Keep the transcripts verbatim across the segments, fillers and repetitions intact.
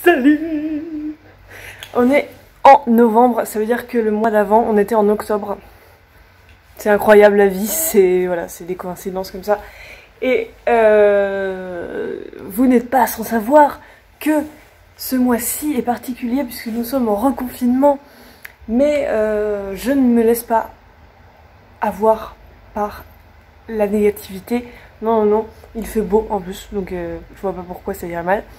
Salut! On est en novembre, ça veut dire que le mois d'avant, on était en octobre. C'est incroyable la vie, c'est voilà, c'est des coïncidences comme ça. Et euh, vous n'êtes pas sans savoir que ce mois-ci est particulier puisque nous sommes en reconfinement. Mais euh, je ne me laisse pas avoir par la négativité. Non, non, non, il fait beau en plus, donc euh, je vois pas pourquoi ça irait mal.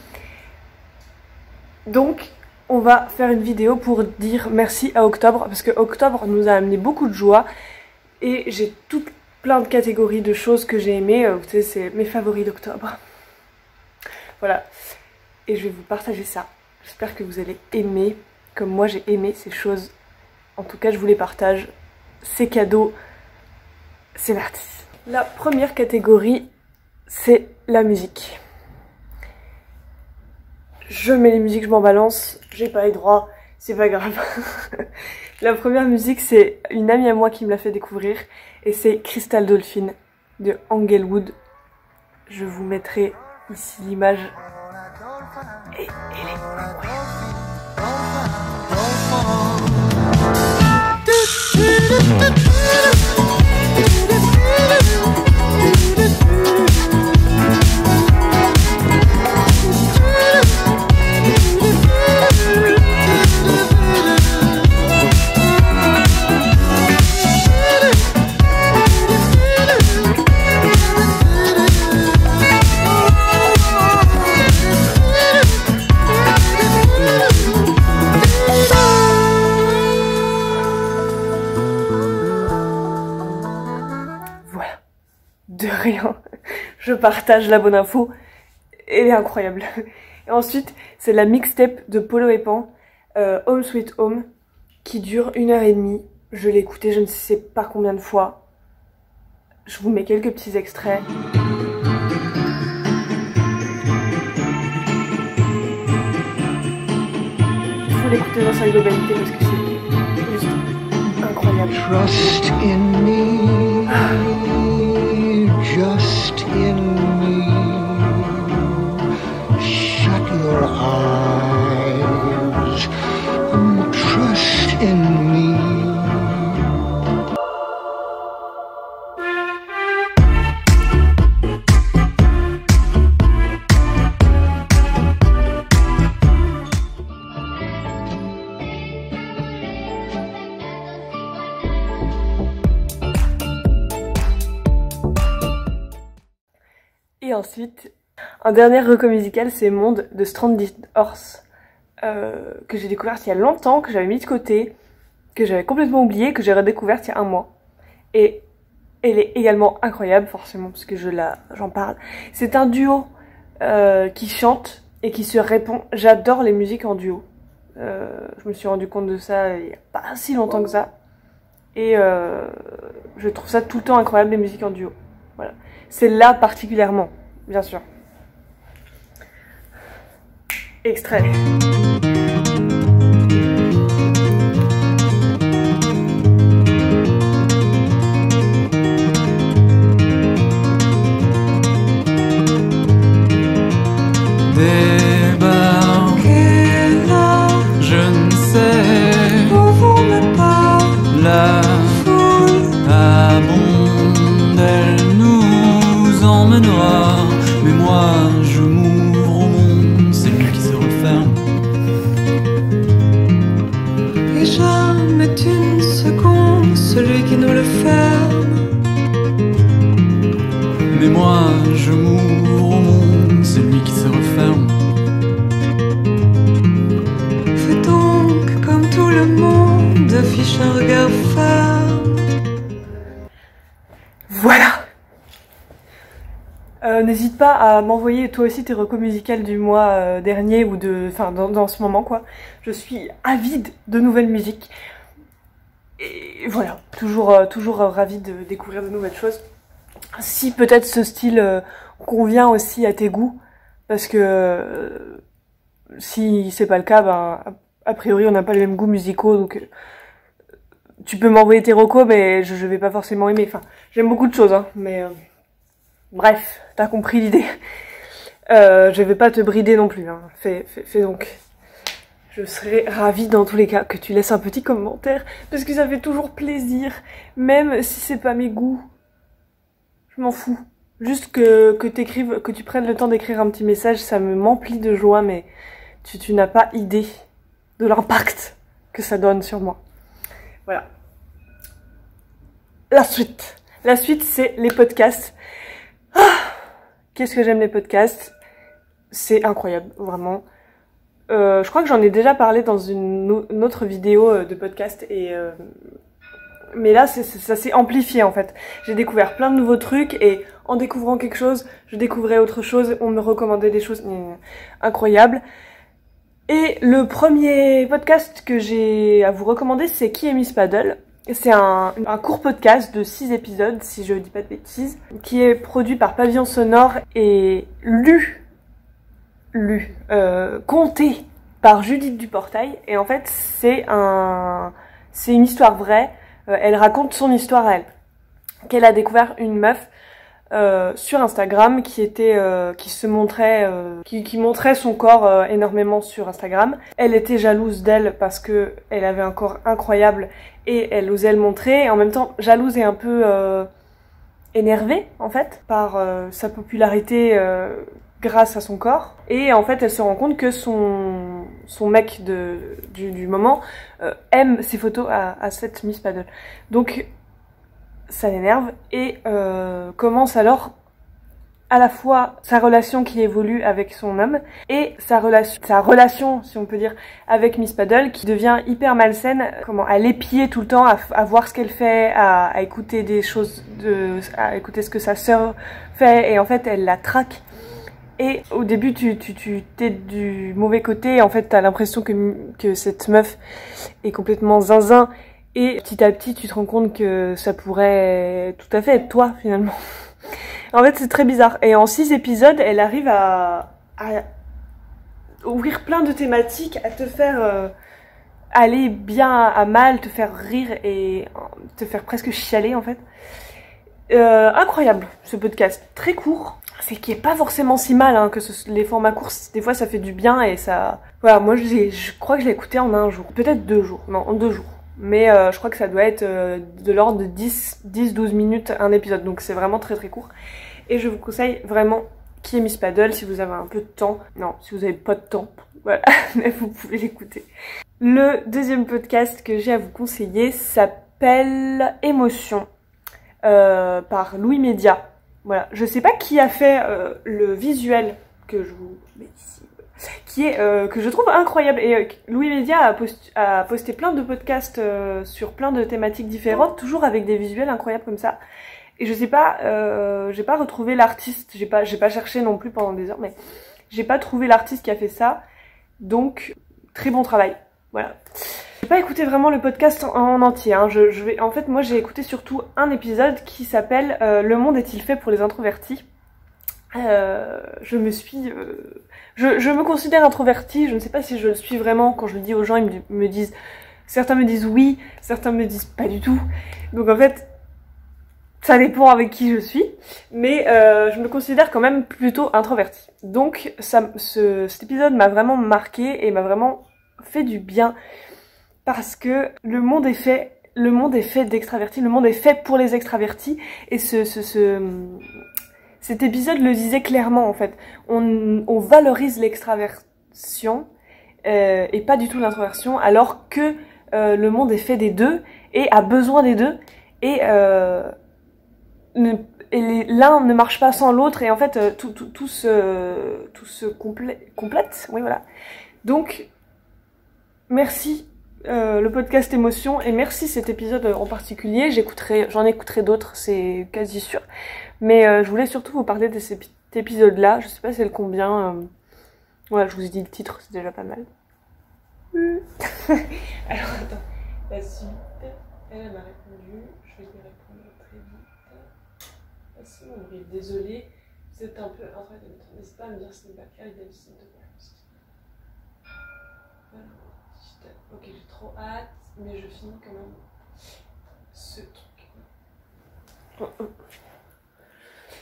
Donc, on va faire une vidéo pour dire merci à Octobre, parce que Octobre nous a amené beaucoup de joie. Et j'ai tout plein de catégories de choses que j'ai aimées. Vous savez, c'est mes favoris d'Octobre. Voilà. Et je vais vous partager ça. J'espère que vous allez aimer, comme moi j'ai aimé ces choses. En tout cas, je vous les partage. Ces cadeaux, c'est parti. La première catégorie, c'est la musique. Je mets les musiques, je m'en balance, j'ai pas les droits, c'est pas grave. La première musique, c'est une amie à moi qui me l'a fait découvrir, et c'est Crystal Dolphin de Englewood. Je vous mettrai ici l'image. Et elle est incroyable. De rien, je partage la bonne info, elle est incroyable. Et ensuite, c'est la mixtape de Polo et Pan, euh, Home Sweet Home, qui dure une heure et demie. Je l'ai écoutée je ne sais pas combien de fois. Je vous mets quelques petits extraits. Il faut l'écouter dans sa globalité parce que c'est juste incroyable. Trust in me. Ah. Just in me, shut your eyes and trust in me. Et ensuite, un dernier reco musical, c'est Monde de Stranded Horse, euh, que j'ai découverte il y a longtemps, que j'avais mis de côté, que j'avais complètement oublié, que j'ai redécouverte il y a un mois. Et elle est également incroyable, forcément, parce que je la, j'en parle. C'est un duo euh, qui chante et qui se répond. J'adore les musiques en duo. Euh, je me suis rendu compte de ça il n'y a pas si longtemps que ça. Et euh, je trouve ça tout le temps incroyable, les musiques en duo. Voilà. C'est là particulièrement, bien sûr. Extrait. Débarquer là, je ne sais où vous me parlez. La foule abonde, elle nous emmènera. Mais moi je m'ouvre au monde, c'est lui qui se referme. Et jamais une seconde, celui qui nous le ferme. Mais moi je m'ouvre au monde, c'est lui qui se referme. Fais donc comme tout le monde, affiche un regard ferme. Voilà. Euh, N'hésite pas à m'envoyer toi aussi tes recos musicales du mois euh, dernier ou de, enfin dans, dans ce moment quoi. Je suis avide de nouvelles musiques et voilà, toujours euh, toujours euh, ravie de découvrir de nouvelles choses. Si peut-être ce style euh, convient aussi à tes goûts, parce que euh, si c'est pas le cas, ben a priori on n'a pas les mêmes goûts musicaux, donc euh, tu peux m'envoyer tes recos, mais je, je vais pas forcément aimer. Enfin, j'aime beaucoup de choses, hein, mais euh, bref, t'as compris l'idée. Euh, je vais pas te brider non plus, hein. Fais, fais, fais donc. Je serais ravie dans tous les cas que tu laisses un petit commentaire, parce que ça fait toujours plaisir, même si c'est pas mes goûts. Je m'en fous. Juste que, que t'écrives, que tu prennes le temps d'écrire un petit message, ça me m'emplit de joie, mais tu, tu n'as pas idée de l'impact que ça donne sur moi. Voilà. La suite. La suite, c'est les podcasts. Ah, qu'est-ce que j'aime les podcasts. C'est incroyable, vraiment. Euh, je crois que j'en ai déjà parlé dans une, une autre vidéo de podcast et... Euh, mais là, c'est, ça s'est amplifié en fait. J'ai découvert plein de nouveaux trucs et en découvrant quelque chose, je découvrais autre chose. On me recommandait des choses euh, incroyables. Et le premier podcast que j'ai à vous recommander, c'est Qui est Miss Paddle. C'est un, un court podcast de six épisodes, si je dis pas de bêtises, qui est produit par Pavillon Sonore et lu, lu, euh, compté par Judith Duportail. Et en fait, c'est un, c'est une histoire vraie. Euh, elle raconte son histoire à elle, qu'elle a découvert une meuf euh, sur Instagram qui était, euh, qui se montrait, euh, qui, qui montrait son corps euh, énormément sur Instagram. Elle était jalouse d'elle parce que elle avait un corps incroyable et elle osait le montrer. Et en même temps, jalouse et un peu euh, énervée en fait par euh, sa popularité euh, grâce à son corps. Et en fait, elle se rend compte que son son mec de du, du moment euh, aime ses photos à, à cette Miss Paddle. Donc ça l'énerve et euh, commence alors à la fois sa relation qui évolue avec son homme et sa relation, sa relation, si on peut dire, avec Miss Paddle qui devient hyper malsaine, comment, à l'épier tout le temps, à, à voir ce qu'elle fait, à, à écouter des choses, de, à écouter ce que sa sœur fait et en fait elle la traque. Et au début, tu, tu, tu t'es du mauvais côté. En fait, t'as l'impression que, que cette meuf est complètement zinzin. Et petit à petit, tu te rends compte que ça pourrait tout à fait être toi, finalement. En fait, c'est très bizarre. Et en six épisodes, elle arrive à, à ouvrir plein de thématiques, à te faire euh, aller bien à mal, te faire rire et te faire presque chialer, en fait. Euh, incroyable, ce podcast. Très court. C'est qui est pas forcément si mal, hein, que ce, les formats courts, des fois ça fait du bien et ça... Voilà, moi je, je crois que je l'ai écouté en un jour, peut-être deux jours, non, en deux jours. Mais euh, je crois que ça doit être euh, de l'ordre de dix douze minutes un épisode, donc c'est vraiment très très court. Et je vous conseille vraiment Qui est Miss Paddle si vous avez un peu de temps. Non, si vous avez pas de temps, voilà, mais vous pouvez l'écouter. Le deuxième podcast que j'ai à vous conseiller s'appelle Émotion, euh, par Louis Média. Voilà, je sais pas qui a fait euh, le visuel que je vous mets ici, qui est euh, que je trouve incroyable. Et euh, Louis Média a, post a posté plein de podcasts euh, sur plein de thématiques différentes, toujours avec des visuels incroyables comme ça. Et je sais pas, euh, j'ai pas retrouvé l'artiste, j'ai pas, j'ai pas cherché non plus pendant des heures, mais j'ai pas trouvé l'artiste qui a fait ça. Donc très bon travail. Voilà. J'ai pas écouté vraiment le podcast en, en entier, hein. je, je vais, en fait moi j'ai écouté surtout un épisode qui s'appelle euh, Le monde est-il fait pour les introvertis. euh, Je me suis... Euh, je, je me considère introvertie, je ne sais pas si je le suis vraiment. Quand je le dis aux gens, ils me, me disent... Certains me disent oui, certains me disent pas du tout. Donc en fait, ça dépend avec qui je suis. Mais euh, je me considère quand même plutôt introvertie. Donc ça, ce, cet épisode m'a vraiment marqué et m'a vraiment fait du bien. Parce que le monde est fait, le monde est fait d'extravertis, le monde est fait pour les extravertis. Et ce, ce, ce, cet épisode le disait clairement en fait. On, on valorise l'extraversion euh, et pas du tout l'introversion, alors que euh, le monde est fait des deux et a besoin des deux. Et, euh, ne, et l'un ne marche pas sans l'autre et en fait euh, tout, tout, tout se, tout se complè complète. Oui voilà. Donc merci. Euh, le podcast Émotion et merci cet épisode en particulier. J'écouterai, j'en écouterai d'autres, c'est quasi sûr. Mais euh, je voulais surtout vous parler de cet épisode-là. Je sais pas c'est le combien. Euh... Voilà, je vous ai dit le titre, c'est déjà pas mal. Alors attends, la suite. Elle m'a répondu. Je vais lui répondre très vite. Merci mon bruit, désolée. Vous êtes un peu en train de me n'hésitez pas à me dire si ce n'est pas clair et d'habitude de confiance. Voilà. Ok, j'ai trop hâte, mais je finis quand même ce truc. Oh, oh.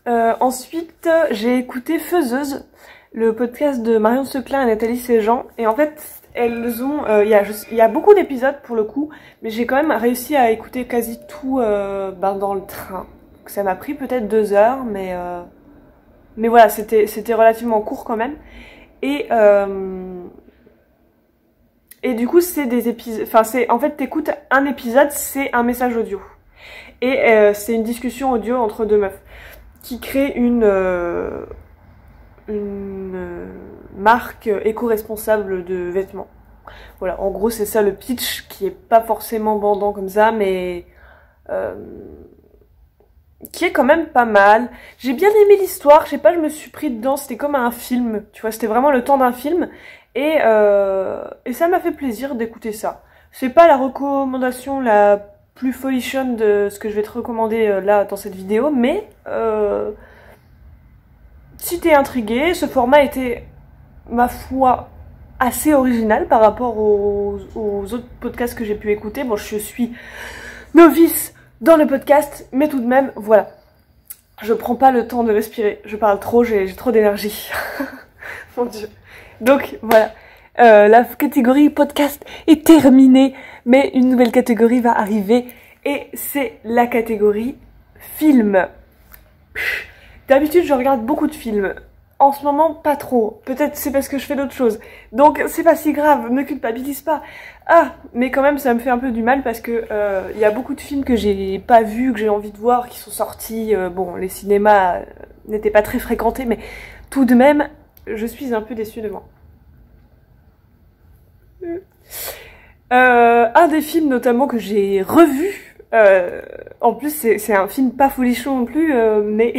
Euh, ensuite, j'ai écouté Faiseuse, le podcast de Marion Seclin et Nathalie Séjean. Et en fait, elles ont... Il euh, y, a, y a beaucoup d'épisodes pour le coup, mais j'ai quand même réussi à écouter quasi tout euh, ben, dans le train. Donc, ça m'a pris peut-être deux heures, mais... Euh, mais voilà, c'était c'était relativement court quand même. Et... Euh, et du coup, c'est des épisodes... Enfin, c'est... En fait, t'écoutes un épisode, c'est un message audio. Et euh, c'est une discussion audio entre deux meufs qui crée une... Euh, une euh, marque éco-responsable de vêtements. Voilà, en gros c'est ça le pitch, qui est pas forcément bandant comme ça, mais euh, qui est quand même pas mal. J'ai bien aimé l'histoire, je sais pas, je me suis pris dedans, c'était comme un film, tu vois, c'était vraiment le temps d'un film, et, euh, et ça m'a fait plaisir d'écouter ça. C'est pas la recommandation la plus folichonne de ce que je vais te recommander euh, là dans cette vidéo, mais euh, si t'es intrigué, ce format était, ma foi, assez original par rapport aux, aux autres podcasts que j'ai pu écouter. Bon, je suis novice dans le podcast, mais tout de même, voilà. Je prends pas le temps de respirer, je parle trop, j'ai trop d'énergie. Mon Dieu. Donc, voilà. Euh, la catégorie podcast est terminée, mais une nouvelle catégorie va arriver, et c'est la catégorie film. D'habitude, je regarde beaucoup de films. En ce moment, pas trop. Peut-être c'est parce que je fais d'autres choses. Donc, c'est pas si grave, ne culpabilise pas. Ah, mais quand même, ça me fait un peu du mal parce que euh, y a beaucoup de films que j'ai pas vus, que j'ai envie de voir, qui sont sortis. Euh, bon, les cinémas euh, n'étaient pas très fréquentés, mais tout de même, je suis un peu déçue de moi. Euh, un des films notamment que j'ai revu, euh, en plus c'est un film pas folichon non plus, euh, mais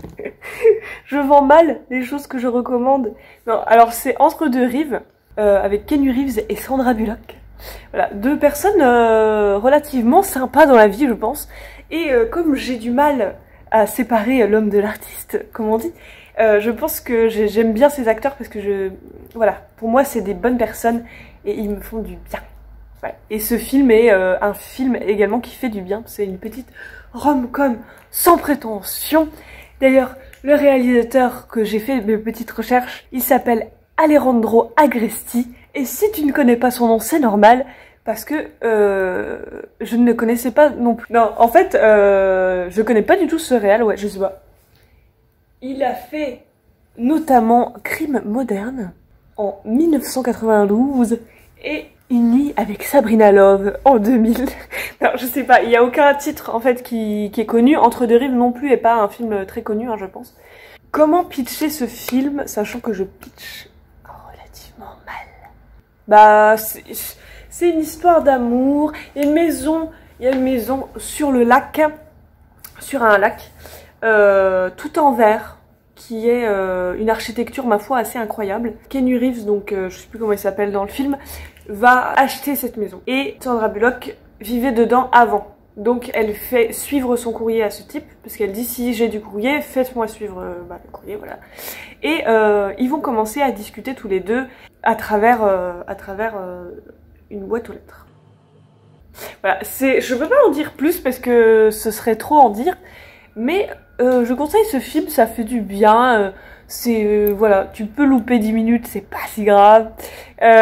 je vends mal les choses que je recommande. Non, alors c'est Entre deux rives, euh, avec Keanu Reeves et Sandra Bullock. Voilà, deux personnes euh, relativement sympas dans la vie, je pense. Et euh, comme j'ai du mal à séparer l'homme de l'artiste, comme on dit, euh, je pense que j'aime bien ces acteurs parce que je, voilà, pour moi c'est des bonnes personnes et ils me font du bien. Ouais. Et ce film est euh, un film également qui fait du bien. C'est une petite rom-com sans prétention. D'ailleurs, le réalisateur que j'ai fait mes petites recherches, il s'appelle Alejandro Agresti. Et si tu ne connais pas son nom, c'est normal, parce que euh, je ne le connaissais pas non plus. Non, en fait, euh, je connais pas du tout ce réal, ouais, je sais pas. Il a fait notamment Crime moderne en mille neuf cent quatre-vingt-douze et Une nuit avec Sabrina Love en deux mille. Non, je sais pas, il y a aucun titre en fait qui, qui est connu. Entre deux rives non plus est pas un film très connu, hein, je pense. Comment pitcher ce film, sachant que je pitch relativement mal? Bah, c'est une histoire d'amour. Il y a une maison, il y a une maison sur le lac, sur un lac, euh, tout en verre, qui est euh, une architecture, ma foi, assez incroyable. Keanu Reeves, donc euh, je sais plus comment il s'appelle dans le film, va acheter cette maison. Et Sandra Bullock vivait dedans avant. Donc elle fait suivre son courrier à ce type, parce qu'elle dit si j'ai du courrier, faites-moi suivre euh, bah, le courrier, voilà. Et euh, ils vont commencer à discuter tous les deux à travers, euh, à travers euh, une boîte aux lettres. Voilà, c'est, je peux pas en dire plus parce que ce serait trop en dire, mais euh, je conseille ce film, ça fait du bien. Euh, c'est euh, voilà, tu peux louper dix minutes, c'est pas si grave. Euh,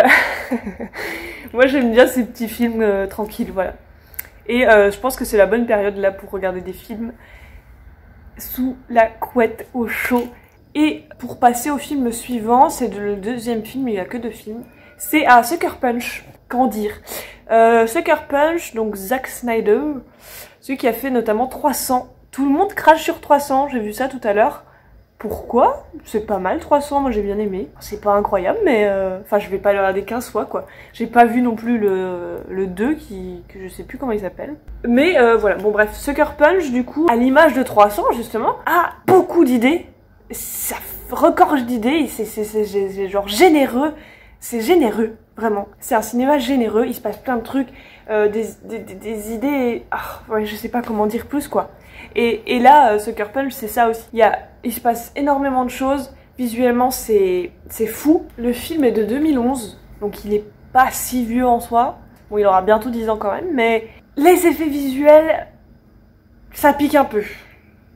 moi j'aime bien ces petits films euh, tranquilles, voilà. Et euh, je pense que c'est la bonne période là pour regarder des films sous la couette au chaud. Et pour passer au film suivant, c'est le deuxième film, il n'y a que deux films. C'est à Sucker Punch, qu'en dire. euh, Sucker Punch, donc Zack Snyder, celui qui a fait notamment trois cents. Tout le monde crache sur trois cents, j'ai vu ça tout à l'heure. Pourquoi? C'est pas mal trois cents, moi j'ai bien aimé. C'est pas incroyable, mais euh... enfin je vais pas le regarder quinze fois quoi. J'ai pas vu non plus le, le deux qui... que je sais plus comment il s'appelle. Mais euh, voilà, bon bref, Sucker Punch du coup, à l'image de trois cents justement, a beaucoup d'idées. Ça regorge d'idées, c'est genre généreux. C'est généreux, vraiment. C'est un cinéma généreux, il se passe plein de trucs, euh, des, des, des, des idées... Ah, ouais, je sais pas comment dire plus quoi. Et, et là, euh, Sucker Punch, c'est ça aussi. Il, y a, il se passe énormément de choses. Visuellement, c'est fou. Le film est de deux mille onze, donc il est pas si vieux en soi. Bon, il aura bientôt dix ans quand même, mais les effets visuels, ça pique un peu.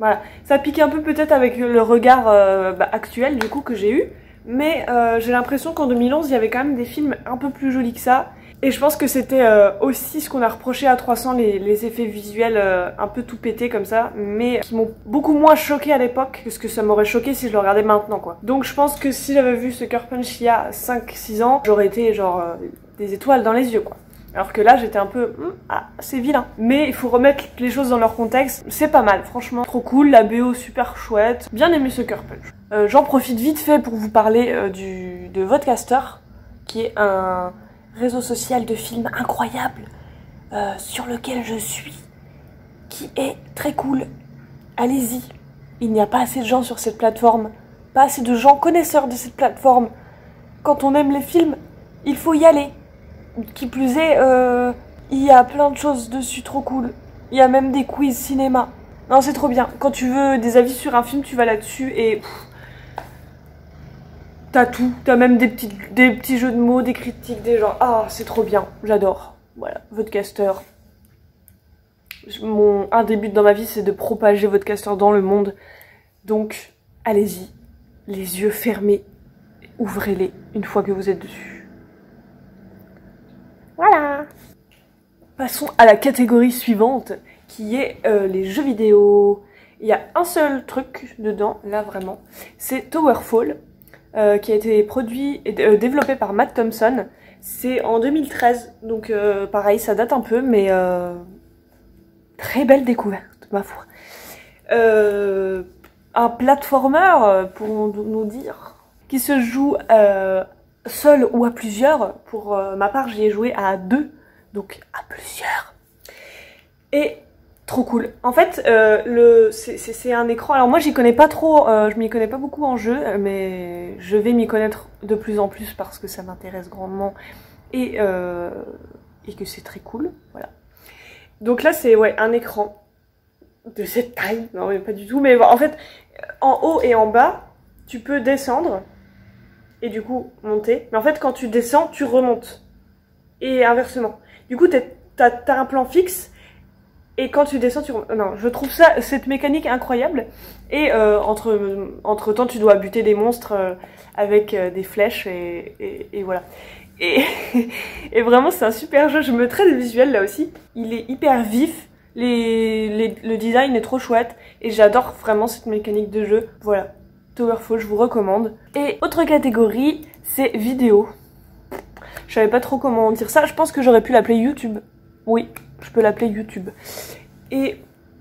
Voilà, ça pique un peu peut-être avec le regard euh, bah, actuel du coup que j'ai eu, mais euh, j'ai l'impression qu'en deux mille onze il y avait quand même des films un peu plus jolis que ça. Et je pense que c'était euh, aussi ce qu'on a reproché à trois cents, les, les effets visuels euh, un peu tout pétés comme ça, mais qui m'ont beaucoup moins choqué à l'époque que ce que ça m'aurait choqué si je le regardais maintenant quoi. Donc je pense que si j'avais vu Sucker Punch il y a cinq six ans, j'aurais été genre euh, des étoiles dans les yeux quoi. Alors que là j'étais un peu, hm, ah c'est vilain. Mais il faut remettre les choses dans leur contexte, c'est pas mal, franchement trop cool, la B O super chouette, bien aimé Sucker Punch. Euh, J'en profite vite fait pour vous parler euh, du, de Vodcaster, qui est un réseau social de films incroyable euh, sur lequel je suis, qui est très cool. Allez-y, il n'y a pas assez de gens sur cette plateforme, pas assez de gens connaisseurs de cette plateforme. Quand on aime les films, il faut y aller. Qui plus est, euh, il y a plein de choses dessus trop cool. Il y a même des quiz cinéma. Non, c'est trop bien. Quand tu veux des avis sur un film, tu vas là-dessus et... Pff, t'as tout, t'as même des petits, des petits jeux de mots, des critiques, des gens. Ah, c'est trop bien, j'adore. Voilà, Vodcaster. Mon, un des buts dans ma vie, c'est de propager Vodcaster dans le monde. Donc, allez-y, les yeux fermés, ouvrez-les une fois que vous êtes dessus. Voilà. Passons à la catégorie suivante, qui est euh, les jeux vidéo. Il y a un seul truc dedans, là vraiment, c'est Towerfall. Euh, qui a été produit et euh, développé par Matt Thompson. C'est en deux mille treize, donc euh, pareil, ça date un peu, mais euh, très belle découverte, ma foi. Euh, un platformer, pour nous dire, qui se joue euh, seul ou à plusieurs. Pour euh, ma part, j'y ai joué à deux, donc à plusieurs. Et trop cool. En fait, euh, le c'est un écran. Alors moi, j'y connais pas trop. Euh, je m'y connais pas beaucoup en jeu, mais je vais m'y connaître de plus en plus parce que ça m'intéresse grandement et euh, et que c'est très cool. Voilà. Donc là, c'est ouais un écran de cette taille. Non, mais pas du tout. Mais bon, en fait, en haut et en bas, tu peux descendre et du coup monter. Mais en fait, quand tu descends, tu remontes et inversement. Du coup, t'as t'as un plan fixe. Et quand tu descends, tu... Non, je trouve ça, cette mécanique incroyable. Et euh, entre, entre temps, tu dois buter des monstres euh, avec euh, des flèches et, et, et voilà. Et, et vraiment, c'est un super jeu. Je me traite des visuels là aussi. Il est hyper vif. Les, les, le design est trop chouette. Et j'adore vraiment cette mécanique de jeu. Voilà. Towerfall, je vous recommande. Et autre catégorie, c'est vidéo. Je savais pas trop comment dire ça. Je pense que j'aurais pu l'appeler YouTube. Oui. Je peux l'appeler YouTube. Et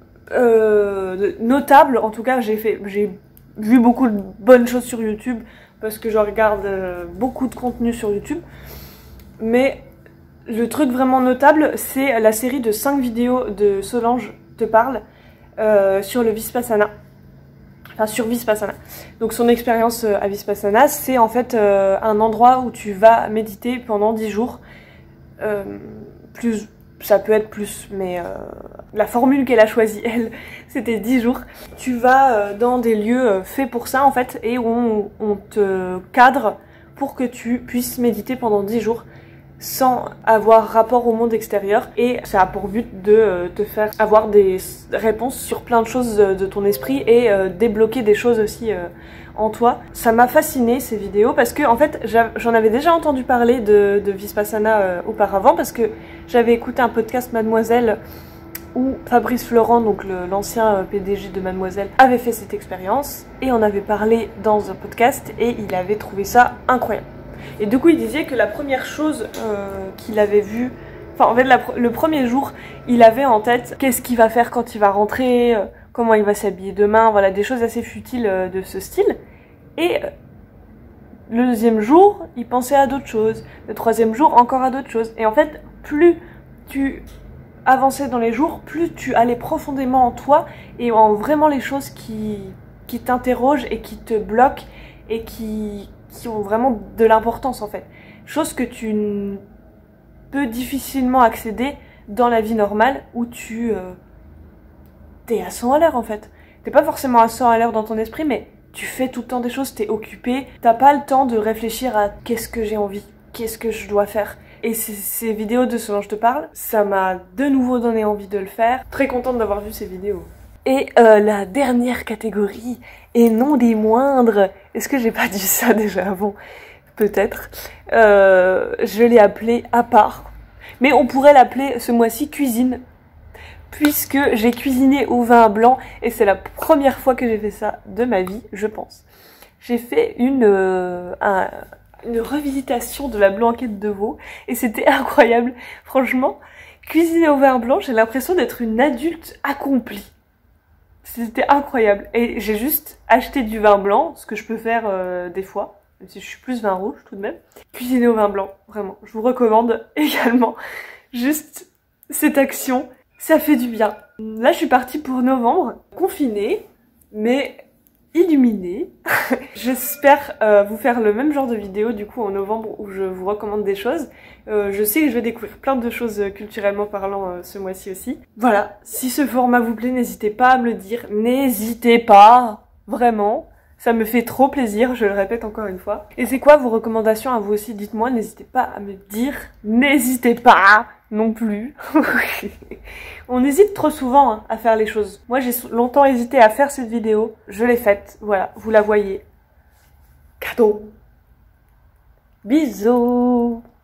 euh, notable, en tout cas, j'ai fait, j'ai vu beaucoup de bonnes choses sur YouTube parce que je regarde euh, beaucoup de contenu sur YouTube. Mais le truc vraiment notable, c'est la série de cinq vidéos de Solange te parle euh, sur le Vipassana. Enfin, sur Vipassana. Donc son expérience à Vipassana, c'est en fait euh, un endroit où tu vas méditer pendant dix jours. Euh, plus... Ça peut être plus, mais euh, la formule qu'elle a choisie, elle, c'était dix jours. Tu vas euh, dans des lieux euh, faits pour ça, en fait, et où on, on te cadre pour que tu puisses méditer pendant dix jours sans avoir rapport au monde extérieur. Et ça a pour but de euh, te faire avoir des réponses sur plein de choses de ton esprit et euh, débloquer des choses aussi euh, en toi. Ça m'a fasciné ces vidéos parce que en fait j'en avais déjà entendu parler de, de Vipassana euh, auparavant parce que j'avais écouté un podcast Mademoiselle où Fabrice Florent, donc l'ancien P D G de Mademoiselle, avait fait cette expérience et on avait parlé dans un podcast et il avait trouvé ça incroyable. Et du coup il disait que la première chose euh, qu'il avait vue, enfin en fait la, le premier jour, il avait en tête qu'est-ce qu'il va faire quand il va rentrer, euh, comment il va s'habiller demain, voilà des choses assez futiles euh, de ce style. Et euh, le deuxième jour, il pensait à d'autres choses, le troisième jour encore à d'autres choses. Et en fait, plus tu avançais dans les jours, plus tu allais profondément en toi et en vraiment les choses qui, qui t'interrogent et qui te bloquent et qui... qui ont vraiment de l'importance en fait. Chose que tu peux difficilement accéder dans la vie normale où tu euh, t'es à cent à l'heure en fait. T'es pas forcément à cent à l'heure dans ton esprit, mais tu fais tout le temps des choses, t'es occupé, t'as pas le temps de réfléchir à qu'est-ce que j'ai envie, qu'est-ce que je dois faire. Et ces, ces vidéos de ce dont je te parle, ça m'a de nouveau donné envie de le faire. Très contente d'avoir vu ces vidéos. Et euh, la dernière catégorie, et non des moindres, est-ce que j'ai pas dit ça déjà avant? Peut-être. Euh, je l'ai appelée à part. Mais on pourrait l'appeler ce mois-ci cuisine. Puisque j'ai cuisiné au vin blanc et c'est la première fois que j'ai fait ça de ma vie, je pense. J'ai fait une, euh, un, une revisitation de la blanquette de veau et c'était incroyable. Franchement, cuisiner au vin blanc, j'ai l'impression d'être une adulte accomplie. C'était incroyable. Et j'ai juste acheté du vin blanc, ce que je peux faire euh, des fois, même si je suis plus vin rouge tout de même. Cuisiner au vin blanc, vraiment. Je vous recommande également juste cette action. Ça fait du bien. Là, je suis partie pour novembre, confinée, mais illuminée. J'espère euh, vous faire le même genre de vidéo du coup en novembre où je vous recommande des choses. Euh, je sais que je vais découvrir plein de choses euh, culturellement parlant euh, ce mois-ci aussi. Voilà, si ce format vous plaît, n'hésitez pas à me le dire. N'hésitez pas, vraiment. Ça me fait trop plaisir, je le répète encore une fois. Et c'est quoi vos recommandations à vous aussi? Dites-moi, n'hésitez pas à me dire. N'hésitez pas non plus. On hésite trop souvent hein, à faire les choses. Moi j'ai longtemps hésité à faire cette vidéo. Je l'ai faite, voilà, vous la voyez. Cadeau. Bisous.